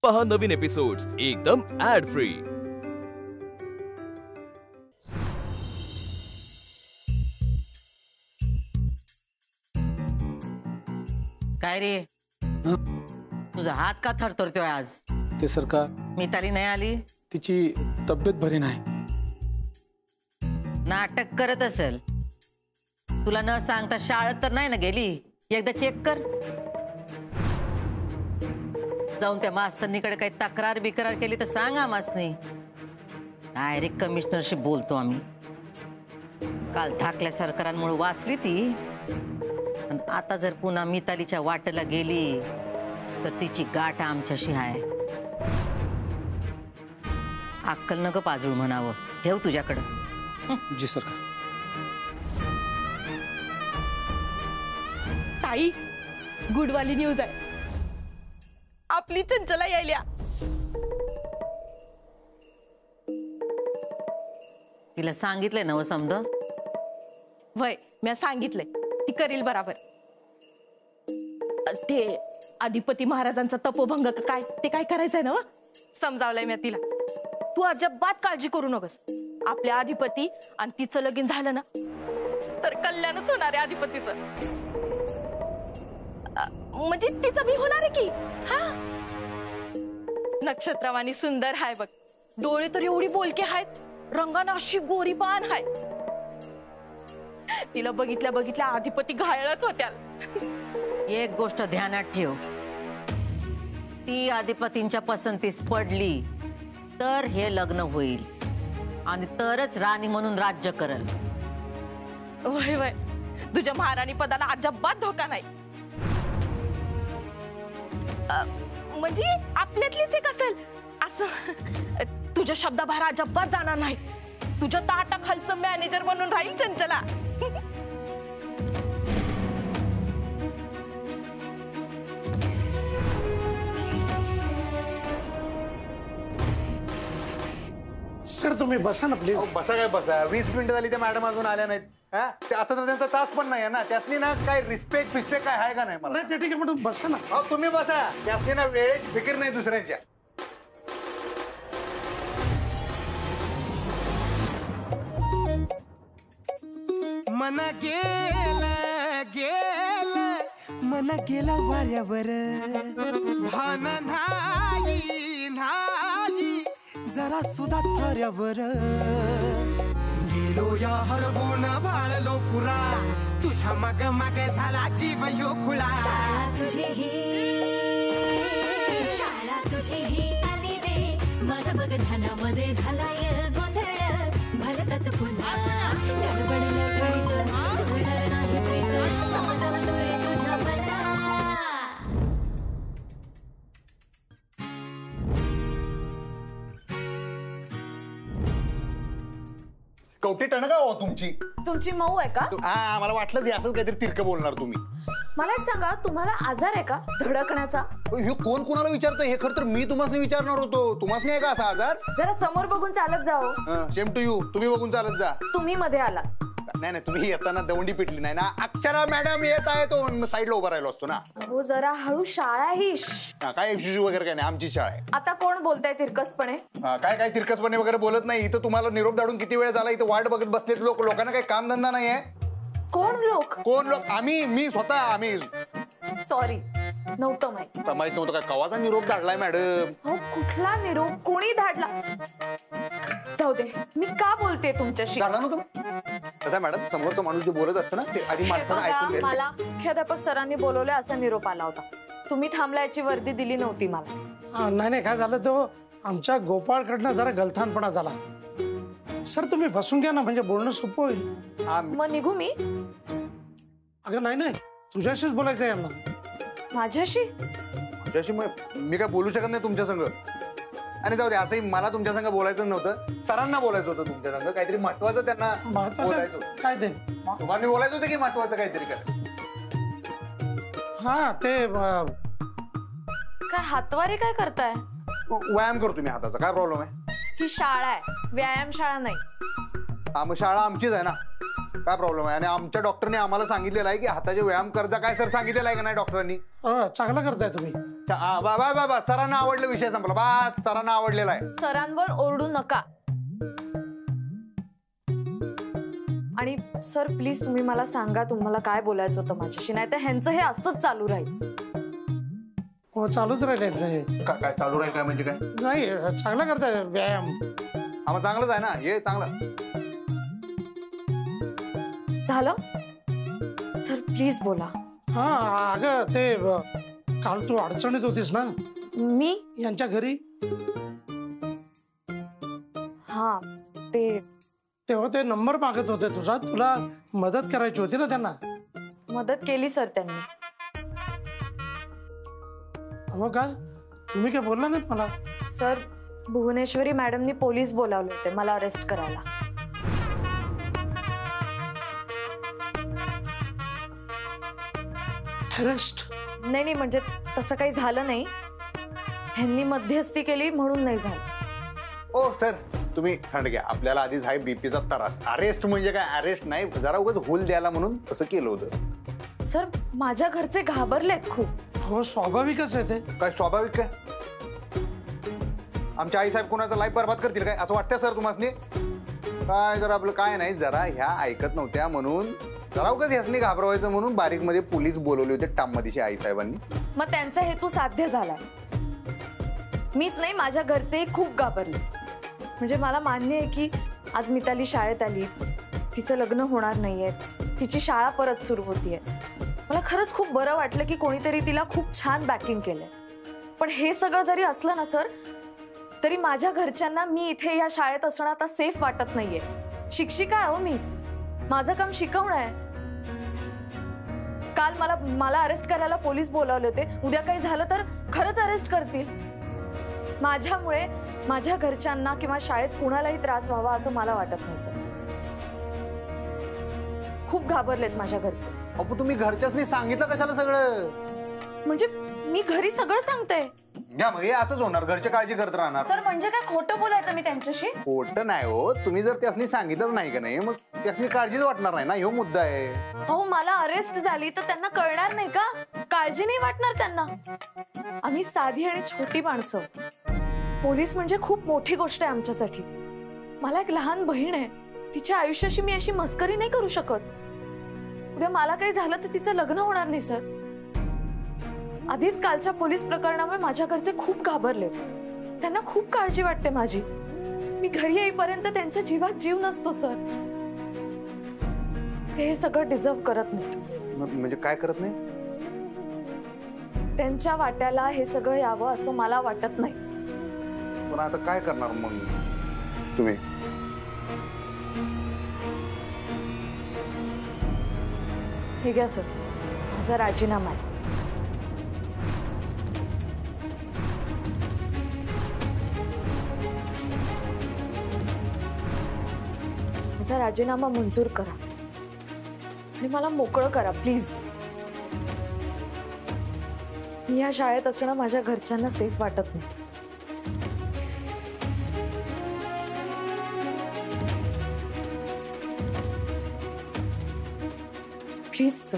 पहा नवीन एपिसोड्स एकदम ऍड फ्री। काय रे तुझा हात का थरथरतोय आज? ते सर का मिताली नाही आली? तिची तब्येत बरी नाही। नाटक करत असेल। तुला न सांगता शाळेत तर नाही ना गेली? एकदा चेक कर। जाऊन त्या मास्तरनीकडे काही तक्रार बिक्रार केली तर सांग आम्हासनी। डायरेक्ट कमिशनरशी बोलतो आम्ही। काल धाकल्या सरकारांमुळे वाचली ती, पण आता जर पुन्हा मितालीच्या वाटेला गेली तर तिची गाठ आमच्याशी आहे। अक्कल नका पाजळू म्हणावं। ठेव तुझ्याकडं। जी सरकार। ताई, गुडवाली न्यूज आहे। आपली चंचला यायल्या। तिला सांगितलंय ना समद? वय मी सांगितलंय, ती करील बराबर। ते अधिपती महाराजांचा तपोभंग का काय ते काय करायचंय ना, समजावलंय मी तिला। तू अजिबात काळजी करू नकोस। आपल्या अधिपती आणि तिचं लगीन झालं ना तर कल्याणच होणार आहे अधिपतीचं। म्हणजे तिचं बी होणार आहे की। हा, नक्षत्रवाणी सुंदर हाय बघ। डोळे तर एवढी बोलके आहेत, रंगानं अशी गोरीपान हाय। तिला बघितल्या बघितल्या अधिपती घायळच होत्या। एक गोष्ट ध्यानात ठेव, ती अधिपतींच्या पसंतीस पडली तर हे लग्न होईल आणि तरच राणी म्हणून राज्य करल। वय वय, तुझ्या महाराणी पदाला अजिबात धोका नाही। म्हणजे आपल्यातलीच एक असेल असं। तुझ्या शब्दाबाहेर अजिबात जाणार नाही। तुझ्या ताटाखालचं मॅनेजर म्हणून राहील चंचला। सर तुम्ही बसा ना प्लीज। बसा काय बसा, 20 मिनिटं झाली त्या मॅडम अजून आल्या नाहीत। आता तर त्यांचा तास पण नाही ना। त्यासनी ना काय रिस्पेक्ट फिस्पेक्ट काय आहे का नाही मला? नाही ते ठीक आहे मॅडम, बसा ना। अहो तुम्ही बसा, त्यासनी ना वेळेची फिकीर नाही दुसऱ्यांच्या। मन गेला वाऱ्यावर, भान नाही नाही जरा सुद्धा थाऱ्यावर। गेलो या हरवून भाळलो पुरा, तुझ्या मग मग झाला जीव यो खुळा। शाळा तुझी आली रे, माझ्या बगधानामध्ये झालाय गोंधळ। भरतच पुन्हा गडबडलं प्रीत, सोडणार नाही प्रीत, समजावं रे तुझ्या मना। कवटी टणका हो तुमची। तुमची मऊ आहे का? हा, मला वाटलंच हे असंच काहीतरी तिरकं बोलणार तुम्ही। मला एक सांगा, तुम्हाला आजार आहे का धडकण्याचा? हे कोण कोणाला विचारतोय? हे खरं तर मी तुम्हाला विचारणार होतो। तुम्हाला आहे का असा आजार? जरा समोर बघून चालत जाओ। सेम टू यू, तुम्ही बघून चालत जा। तुम्ही मध्ये आला। नाही नाही, तुम्ही येताना दवंडी पिटली नाही ना। अक्षरा मॅडम येत आहे तो साईडला उभा राहिलो असतो ना। हो जरा हळू, शाळा ही। काय शिशू वगैरे काय नाही, आमची शाळा आहे। आता कोण बोलताय तिरकसपणे? काय काय तिरकसपणे वगैरे बोलत नाही। इथं तुम्हाला निरोप धाडून किती वेळ झाला, इथं वाट बघत बसलेत लोक। लोकांना काही काम धंदा नाहीये। कोण लोक? कोण लोक? आम्ही, मी स्वतः। आम्ही सॉरी, नव्हतं माहिती। माहित नव्हतं काय? कवाचा निरोप धाडलाय मॅडम? हो, कुठला निरोप? कोणी धाडला? जाऊ दे, मी का बोलते तुमच्याशी? धाडला नव्हतं कसा मॅडम? समोरचा माणूस जे बोलत असतो ना ते आधी माणसानं ऐकून घ्यायचं। मला मुख्याध्यापक सरांनी बोलवले असा निरोप आला होता। तुम्ही थांबल्याची वर्दी दिली नव्हती मला। नाही नाही, काय झालं तो आमच्या गोपाळकडनं जरा गलथानपणा झाला। सर तुम्ही बसून घ्या ना, म्हणजे बोलणं सोपं होईल। मग निघू मी? अगं नाही नाही, तुझ्याशीच बोलायचं आहे यांना। माझ्याशी? तुझ्याशी मी काय बोलू शकत नाही तुमच्या संग। आणि जाऊ दे, असंही मला तुमच्या संग बोलायचं नव्हतं, सरांना बोलायचं होतं तुमच्या संग। काहीतरी महत्वाचं त्यांना बोलायचं होतं। काय ते? तुम्हाला बोलायचं होतं की महत्वाचं काहीतरी करायचं? हा ते काय हातवारी काय करताय? व्यायाम करतो मी हाताचा। काय प्रॉब्लेम आहे? ही शाळा आहे, व्यायाम शाळा नाही। हा, मग शाळा आमचीच आहे ना। काय प्रॉब्लेम आहे? आणि आमच्या डॉक्टरने आम्हाला सांगितलेलं आहे की हाताचे व्यायाम करजा। काय सर सांगितलेलं आहे का नाही डॉक्टरांनी? चांगलं करताय तुम्ही। सरांना आवडलं, विषय संपला. बा सरांना आवडलेला आहे. सरांवर ओरडू नका. आणि सर प्लीज तुम्ही मला सांगा तुम्हाला काय बोलायचं होतं माझ्याशी, नाही तर ह्यांचं हे असंच चालू राहील. हो चालूच राहिले यांचं हे. काय चालू राहील काय म्हणजे काय? नाही चांगला करताय व्यायाम. मग चांगलंच आहे ना हे चांगलं. झालं सर प्लीज बोला. हा अगं ते काल तू अडचणीत होतीस ना मी यांच्या घरी. हा ते तेव्हा ते नंबर मागत होते तुझा, तुला मदत करायची होती ना त्यांना. मदत केली सर त्यांनी. हो का? तुम्ही काय बोलला नाही मला? सर भुवनेश्वरी मॅडमनी पोलीस बोलावले होते मला अरेस्ट करायला. अरेस्ट? नाही म्हणजे तसं काही झालं नाही, ह्यांनी मध्यस्थी केली म्हणून नाही झालं. ओ सर तुम्ही थंड घ्या. आपल्याला आधीच आहे बीपीचा त्रास. अरेस्ट म्हणजे काय? अरेस्ट नाही, जरा उगाच होल द्यायला म्हणून तसं केलं होतं. सर माझ्या घरचे घाबरलेत खूप. हो स्वाभाविकच आहे ते. काय स्वाभाविक काय? आमच्या आई साहेब कोणाचा लाईफ बर्बाद करतील काय असं वाटतं सर तुम्हाला? काय जरा आपलं काय नाही, जरा ह्या ऐकत नव्हत्या म्हणून जरा उगाच ह्यासनी घाबरवायचं म्हणून बारीक मध्ये पोलीस बोलवले होते टाम मध्येशी आई साहेबांनी. मग त्यांचा हेतू साध्य झालाय. मीच नाही माझ्या घरचेही खूप घाबरले. म्हणजे मला मान्य आहे की आज मिताली शाळेत आली, तिचं लग्न होणार नाहीये, तिची शाळा परत सुरू होतीये. मला खरंच खूप बरं वाटलं की कोणीतरी तिला खूप छान बॅकिंग केलंय. पण हे सगळं जरी असलं ना सर, तरी माझ्या घरच्यांना मी इथे या शाळेत असणं आता सेफ वाटत नाहीये. शिक्षिका आहे हो मी, माझं काम शिकवणं आहे. काल मला अरेस्ट करायला पोलीस बोलावले होते. उद्या काही झालं तर खरंच अरेस्ट करतील. माझ्यामुळे माझ्या घरच्यांना किंवा शाळेत कुणालाही त्रास व्हावा असं मला वाटत नाही सर. खूप घाबरलेत माझ्या घरचे. अहो तुम्ही घरच्यासनी सांगितलं कशाला सगळं? म्हणजे मी घरी सगळं सांगते. घ्या मग हे असंच होणार, घरची काळजी करत राहणार. सर म्हणजे काय खोटं बोलायचं मी त्यांच्याशी? खोटं नाही हो, तुम्ही जर त्यासनी सांगितलंच नाही का नाही मग त्यासनी काळजीच वाटणार नाही ना, ह्यो मुद्दा आहे. अहो मला अरेस्ट झाली तर त्यांना कळणार नाही का? काळजी नाही वाटणार त्यांना? आम्ही साधी आणि छोटी माणसं. पोलीस म्हणजे खूप मोठी गोष्ट आहे आमच्यासाठी. मला एक लहान बहीण आहे, तिच्या आयुष्याशी मी अशी मस्करी नाही करू शकत. उद्या मला काही झालं तर तिचं लग्न होणार नाही सर. आधीच कालच्या पोलीस प्रकरणामुळे माझ्या घरचे खूप घाबरले. त्यांना खूप काळजी वाटते माझी. मी घरी येईपर्यंत त्यांच्या जीवात जीव नसतो सर. ते हे सगळं डिझर्व करत नाहीत. म्हणजे काय करत नाहीत? त्यांच्या वाट्याला हे सगळं यावं असं मला वाटत नाही. पण आता काय करणार मग तुम्ही? हे घ्या सर, माझा राजीनामा आहे. माझा राजीनामा मंजूर करा आणि मला मोकळं करा प्लीज. मी या शाळेत असणं माझ्या घरच्यांना सेफ वाटत नाही. Please sir.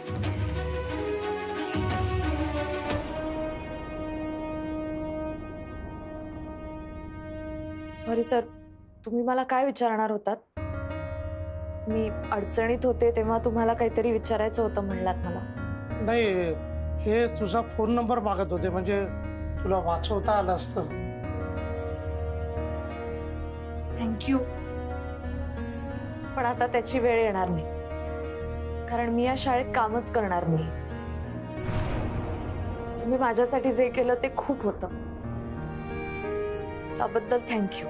सॉरी सर, तुम्ही मला काय विचारणार होतात? मी अडचणीत होते तेव्हा तुम्हाला काहीतरी विचारायचं होतं म्हणलात मला. नाही हे तुझा फोन नंबर मागत होते, म्हणजे तुला वाचवता आलं असतं. थँक्यू. पण आता त्याची वेळ येणार नाही, कारण मी या शाळेत कामच करणार नाही. तुम्ही माझ्यासाठी जे केलं ते खूप होतं, त्याबद्दल थँक्यू.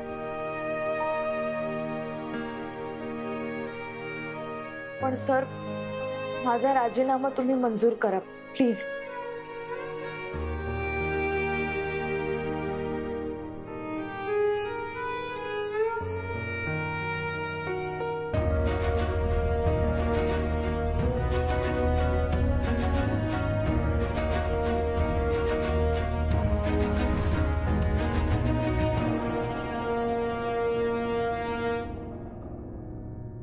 पण सर, माझा राजीनामा तुम्ही मंजूर करा प्लीज.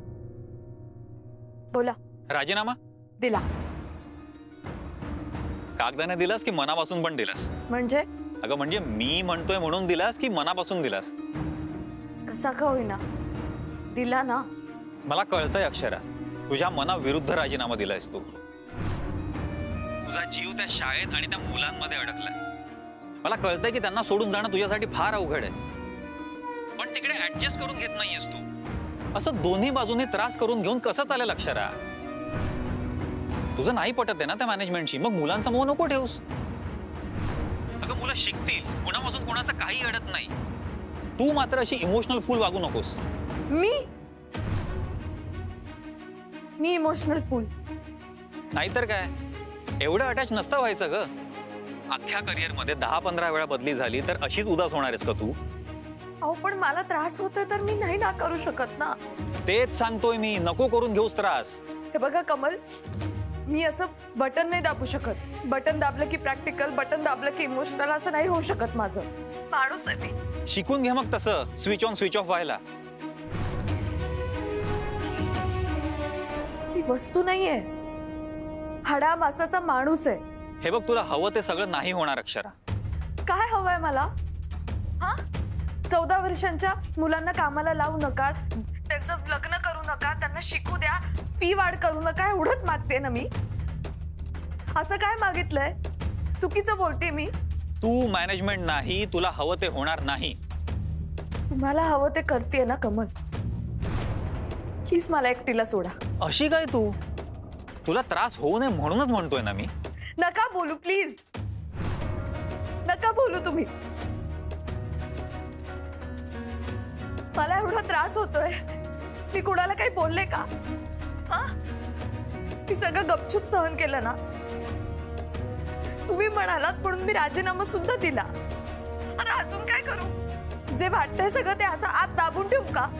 बोला. राजीनामा दिला. कागदाने दिलास की मनापासून पण दिलास? म्हणजे अगं म्हणजे मी म्हणतोय म्हणून दिलास की मनापासून दिलास? कसा का होईना दिला ना. मला कळतंय अक्षरा, तुझ्या मनाविरुद्ध राजीनामा दिलायस तू. तुझा जीव त्या शाळेत आणि त्या मुलांमध्ये अडकलाय. मला कळतंय की त्यांना सोडून जाणं तुझ्यासाठी फार अवघड आहे, पण तिकडे ऍडजस्ट करून घेत नाहीयेस तू. असं दोन्ही बाजूने त्रास करून घेऊन कसं चालेल अक्षरा? तुझं नाही पटत आहे ना त्या मॅनेजमेंटशी, मग मुलांचा मोह नको ठेवूस. अगं मुलं शिकतील, कुणापासून कोणाचं काही अडत नाही. तू मात्र अशी इमोशनल फूल वागू नकोस. मी इमोशनल फूल नाहीतर काय, एवढं अटॅच नसतं व्हायचं ग. अख्ख्या करिअर मध्ये 10-15 वेळा बदली झाली तर अशीच उदास होणार आहेस का तू? अहो पण मला त्रास होतोय तर मी नाही ना करू शकत ना. तेच सांगतोय मी, नको करून घेऊस त्रास. हे बघा कमल, मी असं बटन नाही दाबू शकत. बटन दाबलं की प्रॅक्टिकल, बटन दाबलं की इमोशनल, असं नाही होऊ शकत. माझं माणूस आहे मी. शिकून घे मग तसं स्विच ऑन स्विच ऑफ व्हायला. ही वस्तू नाहीये, हाडा मासाचा माणूस आहे. हे बघ, तुला हवं ते सगळं नाही होणार अक्षरा. काय हवंय मला? हा, 14 वर्षांच्या मुलांना कामाला लावू नका, त्यांचं लग्न करू नका, त्यांना शिकू द्या, फी वाढ करू नका, एवढंच मागते ना मी. असं काय मागितलंय? चुकीचं बोलते मी? तू मॅनेजमेंट नाही, तुला हवं ते होणार नाही. तुम्हाला हवं ते करते ना कमल. प्लीज मला एकटीला सोडा. अशी काय तू? तुला त्रास होऊ नये म्हणूनच म्हणतोय ना मी. नका बोलू प्लीज, नका बोलू तुम्ही. मला एवढा त्रास होतोय, मी कुणाला काही बोलले का? हा, मी सगळं गपचूप सहन केलं ना. तुम्ही म्हणालात म्हणून मी राजीनामा सुद्धा दिला. आणि अजून काय करू? जे वाटतंय सगळं ते असं आत दाबून ठेवू का?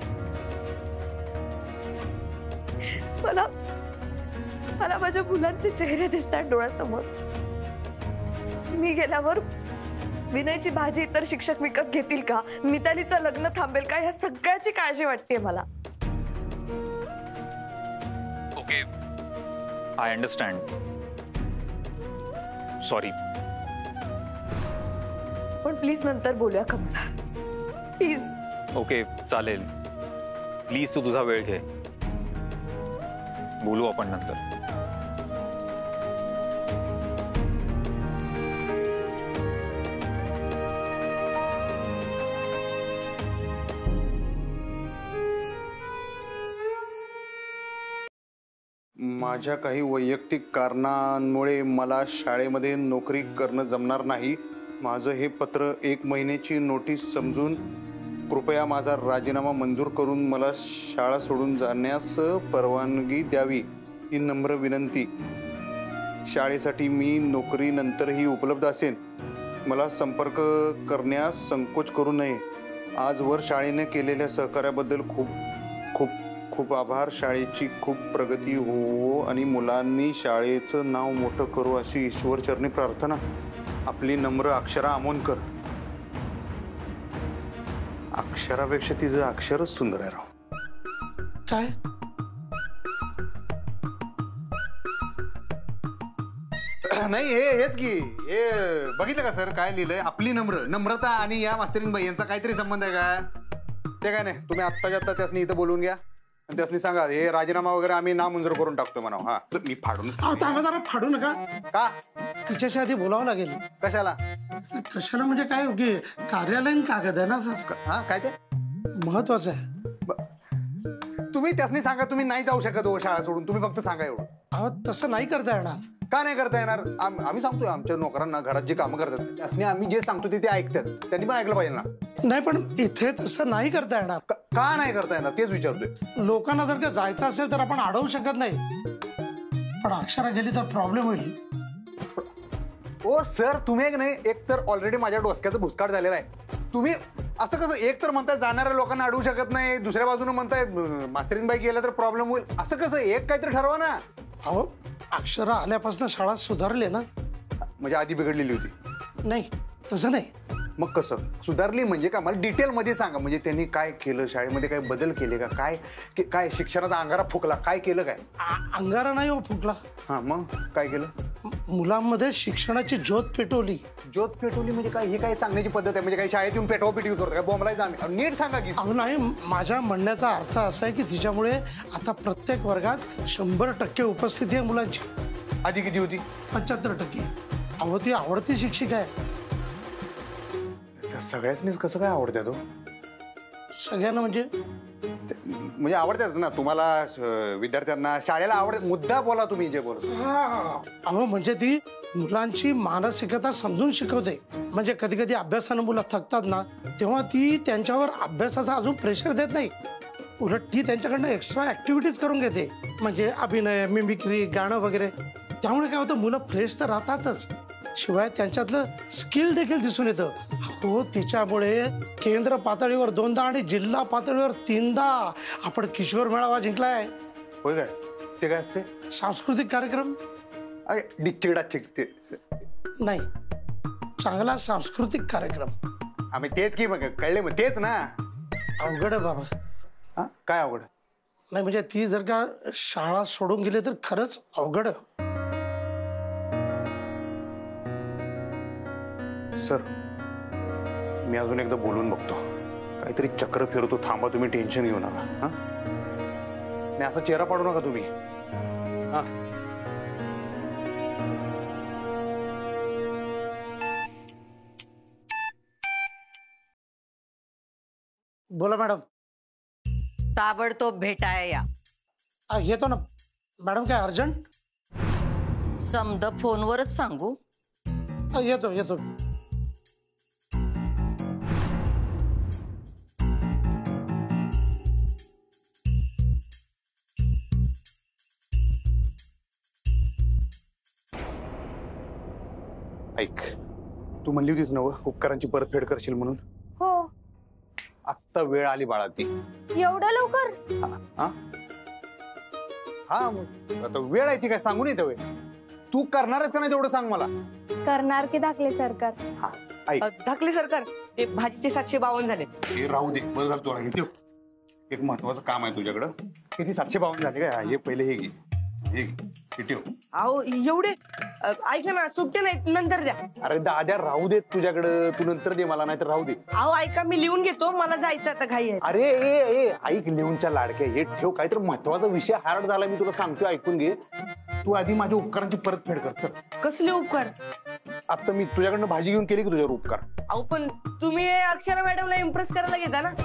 मला मला माझ्या मुलांचे चेहरे दिसतात डोळ्यासमोर. मी गेल्यावर विनयची भाजी इतर शिक्षक विकत घेतील का? मितालीचं लग्न थांबेल का? ह्या सगळ्याची काळजी वाटते मला. Okay, I understand. सॉरी. पण प्लीज नंतर बोलूया का मला, प्लीज. ओके चालेल, प्लीज तू तुझा वेळ घे, बोलू आपण नंतर. माझ्या काही वैयक्तिक कारणांमुळे मला शाळेमध्ये नोकरी करणं जमणार नाही. माझं हे पत्र 1 महिन्याची नोटीस समजून कृपया माझा राजीनामा मंजूर करून मला शाळा सोडून जाण्यास परवानगी द्यावी ही नम्र विनंती. शाळेसाठी मी नोकरीनंतरही उपलब्ध असेन. मला संपर्क करण्यास संकोच करू नये. आजवर शाळेने केलेल्या सहकार्याबद्दल खूप खूप खूप आभार. शाळेची खूप प्रगती हो आणि मुलांनी शाळेचं नाव मोठं करू अशी ईश्वरचरणी प्रार्थना. आपली नम्र अक्षरा आमोणकर. अक्षरापेक्षा तिचं अक्षरच सुंदर आहे राव. काय नाही हेच की हे बघितलं का सर काय लिहिलंय? आपली नम्रता आणि या मास्तरीनबाई यांचा काहीतरी संबंध आहे का? ते काय नाही, तुम्ही आत्ताच्या आत्ता त्यासनी इथं बोलून घ्या आणि त्यासनी सांगा हे राजीनामा वगैरे आम्ही नामंजूर करून टाकतो म्हणा. हा, मी फाडून. जरा फाडू नका. का? तिच्याशी आधी बोलावं लागेल. कशाला? कशाला म्हणजे काय की कार्यालयीन कागद आहे ना. हा, काय ते महत्वाचं आहे. तुम्ही त्यासनी सांगा तुम्ही नाही जाऊ शकत हो शाळा सोडून. तुम्ही फक्त सांगा एवढं. अहो तसं नाही करता येणार. का नाही करता येणार? आम्ही सांगतोय आमच्या नोकरांना घरात जे कामं करतात त्यासनी आम्ही जे सांगतो ते ऐकतात. त्यांनी पण ऐकलं पाहिजे ना. नाही पण इथे तसं नाही करता येणार. का नाही करता येणार तेच विचारतोय. लोकांना जर का जायचं असेल तर आपण अडवू शकत नाही. पण अक्षरा गेली तर प्रॉब्लेम होईल. ओ सर, तुम्ही एक नाही, एक तर ऑलरेडी माझ्या डोसक्याचं भुसकाट झालेला आहे. तुम्ही असं कसं एक तर म्हणताय जाणाऱ्या लोकांना अडवू शकत नाही, दुसऱ्या बाजूने म्हणताय मास्तरीनबाई गेला तर प्रॉब्लेम होईल. असं कसं? एक काहीतरी ठरवा ना. अहो अक्षरा आल्यापासून शाळा सुधारली ना. म्हणजे आधी बिघडलेली होती? नाही तसं नाही. मग कसं सुधारली म्हणजे का? मला डिटेल मध्ये सांगा. म्हणजे त्यांनी काय केलं, शाळेमध्ये काय बदल केले का, काय काय शिक्षणाचा अंगारा फुकला, काय केलं काय? अंगारा नाही हो फुकला. हा मग काय केलं? मुलांमध्ये शिक्षणाची ज्योत पेटवली. ज्योत पेटवली म्हणजे काय? ही काय सांगण्याची पद्धत आहे? म्हणजे काय शाळेत येऊन पेटवा पेटवी करतो काय? बोंबलायचं आम्ही? नीट सांगा की. अहो नाही, माझ्या म्हणण्याचा अर्थ असा आहे की तिच्यामुळे आता प्रत्येक वर्गात 100% उपस्थिती आहे मुलांची. आधी किती होती? 75%. अहो ती आवडती शिक्षिका आहे. त्या सगळ्याच कसं काय आवडत्या तो? सगळ्यांना म्हणजे आवडतात ना तुम्हाला, विद्यार्थ्यांना शाळेला आवडत. मुद्दा बोला तुम्ही जे बोल. अहो म्हणजे ती मुलांची मानसिकता समजून शिकवते. म्हणजे कधी कधी अभ्यासानं मुलं थकतात ना, तेव्हा ती त्यांच्यावर अभ्यासाचा अजून प्रेशर देत नाही. उलट ती त्यांच्याकडनं एक्स्ट्रा ऍक्टिव्हिटीज करून घेते. म्हणजे अभिनय, मिमिक्री, गाणं वगैरे. त्यामुळे काय होतं, मुलं फ्रेश तर राहतातच, शिवाय त्यांच्यातलं स्किल देखील दिसून येतं. हो तिच्यामुळे केंद्र पातळीवर 2दा आणि जिल्हा पातळीवर 3दा आपण किशोर मेळावा जिंकलाय. होय काय? ते काय असते? सांस्कृतिक कार्यक्रम. नाही, चांगला सांस्कृतिक कार्यक्रम. आम्ही तेच की मग कळले मग तेच ना. अवघड आहे बाबा. हा काय अवघड? नाही म्हणजे ती जर का शाळा सोडून गेली तर खरंच अवघड आहे. सर मी अजून एकदा बोलून बघतो. काहीतरी चक्र फिरतो. थांबा तुम्ही, टेन्शन घेऊ नका. हा नाही असा चेहरा पाडू नका तुम्ही. हा बोला मॅडम. ताबडतोब भेटाय या. येतो ना मॅडम. काय अर्जंट? समद फोनवरच सांगू. येतो येतो. ऐक, तू म्हणली होतीस ना उपकारांची परतफेड करशील म्हणून. हो. आत्ता वेळ आली बाळा ती. एवढं लवकर? हा मग आता वेळ आहे ती काय सांगून येते वेळ. तू करणारच का नाही तेवढं सांग मला. करणार की धाकले सरकार? हा ऐक, धाकले सरकार ते भाजीचे 752 झाले. हे राहू दे. बरं झालं तुला ठेव. एक महत्वाचं काम आहे तुझ्याकडं. किती 752 झाले काय? हे पहिले हे घे. हे ठेव. अहो एवढे ऐका ना, सुट्टे नाही नंतर द्या. अरे दाद्या राहू देत तुझ्याकडं. तू नंतर दे मला, नाही तर राहू दे. अहो ऐका, मी लिहून घेतो, मला जायचं आता घाई आहे. अरे ए ऐक, लिहूनच्या लाडक्या हे ठेव. काहीतरी महत्वाचा विषय हार्ड झाला, मी तुला सांगतोय, ऐकून घे. तू आधी माझ्या उपकारांची परतफेड कर. चल. कसले उपकार? आता मी तुझ्याकडनं भाजी घेऊन केली की तुझ्यावर उपकार? अहो पण तुम्ही अक्षरा मॅडमला इम्प्रेस करायला घेता ना.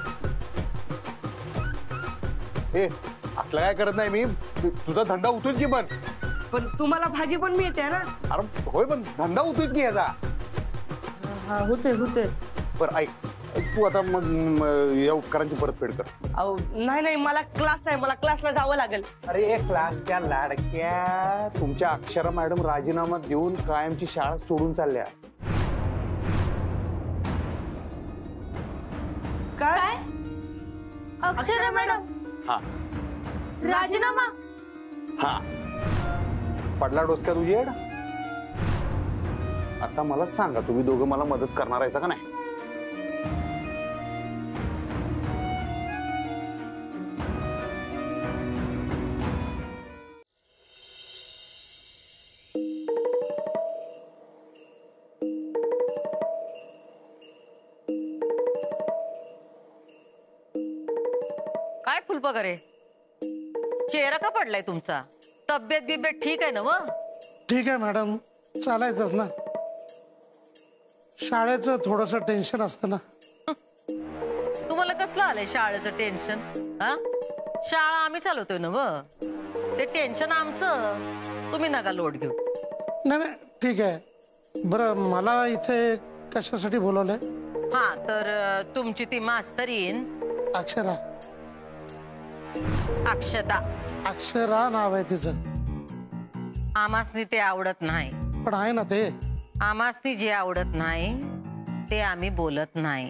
ए असलं काय करत नाही मी. तुझा धंदा होतोच की पण. पण तुम्हाला भाजी पण मिळते ना. अरे होय पण धंदा होतोच की याचा. हा होते. बरं ऐक, तू आता मग या उपकारांची परतफेड कर. अहो नाही मला क्लास आहे, मला क्लासला जावं लागेल. अरे क्लासच्या लाडक्या, तुमच्या अक्षरा मॅडम राजीनामा देऊन कायमची शाळा सोडून चालल्या. काय? अक्षरा मॅडम हा राजीनामा? हा पडला डोसक्यात उजेड. आता मला सांगा, तुम्ही दोघं मला मदत करणार आहे का नाही? काय फुलपगारे, चेहरा का पडलाय तुमचा? तब्येत बिब्येत ठीक आहे ना? मग ठीक आहे मॅडम, चालायचंच ना. शाळेचं थोडंसं टेन्शन असतं ना. तुम्हाला कसलं आलंय शाळेचं टेन्शन? हा शाळा आम्ही चालवतोय ना. ते टेन्शन आमचं, तुम्ही नका लोड घेऊ. नाही ठीक आहे. बरं मला इथे कशासाठी बोलवलंय? हा तर तुमची ती मास्तरीन अक्षरा. अक्षरा नाव आहे तिचं. आमासनी ते आवडत नाही. पण आहे ना ते. आमासनी जे आवडत नाही ते आम्ही बोलत नाही.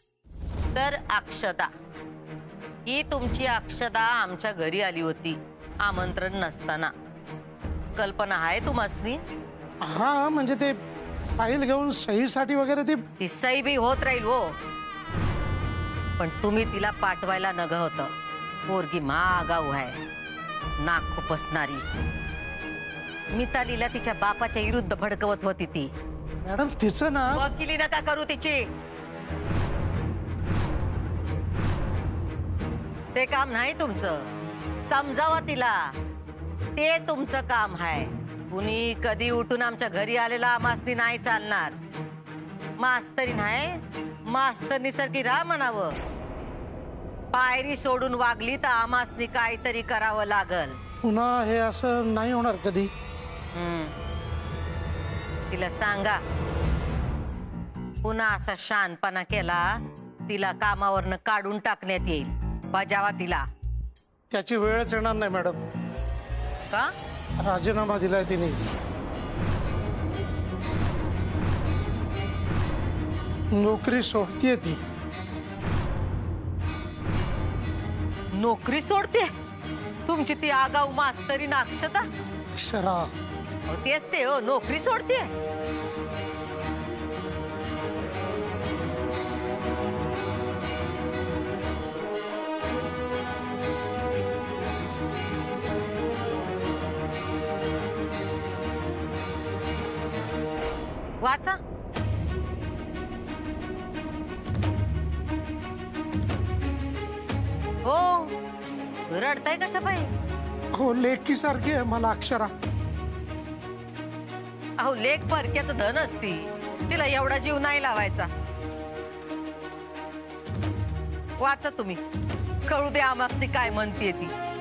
तर अक्षता, ही तुमची अक्षता आमच्या घरी आली होती आमंत्रण नसताना. कल्पना आहे तुम्हासनी? हा म्हणजे ते फाईल घेऊन सहीसाठी वगैरे ती सही बी होत राहील हो, पण तुम्ही तिला पाठवायला नग होतं. पोरगी महागाऊ आहे, नाक खुपसणारी. मितालीला तिच्या बापाच्या विरुद्ध भडकवत होती ती. मॅडम तिचं ना वकिली नका करू तिची. ते काम नाही तुमचं. समजावा तिला, ते तुमचं काम आहे. कुणी कधी उठून आमच्या घरी आलेला आमासनी नाही चालणार. मास्तरी नाही, मास्तरनी सारखी राह म्हणावं. पायरी सोडून वागली तर आमासनी काहीतरी करावं लागल. पुन्हा हे असं नाही होणार कधी. तिला सांगा, पुन्हा असा शानपणा केला तिला कामावरनं काढून टाकण्यात येईल. बजावा तिला. त्याची वेळच येणार नाही मॅडम. का? राजीनामा दिलाय तिने. नोकरी सोडतीये ती. नोकरी सोडते? तुमची ती आगाऊ मास्तरी नाक्षता? अक्षरा तेच ते हो, नोकरी सोडते. वाचा. हो, रडताय कशा पाहिजे? हो, लेकी सारखी आहे मला अक्षरा. अहो, लेक परक्याचं धन असती, तिला एवढा जीव नाही लावायचा. वाचा तुम्ही, कळू दे आमासनी काय म्हणते ती.